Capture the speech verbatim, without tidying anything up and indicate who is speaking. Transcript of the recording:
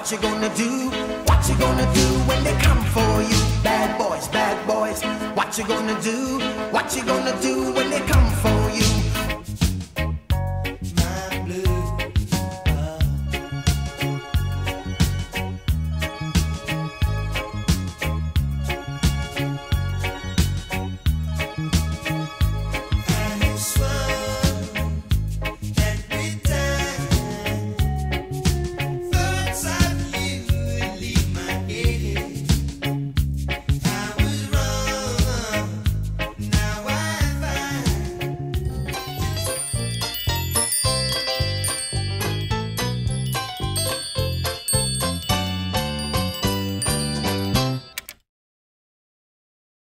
Speaker 1: What you gonna do? What you gonna do when they come for you? Bad boys, bad boys. What you gonna do? What you gonna do when they come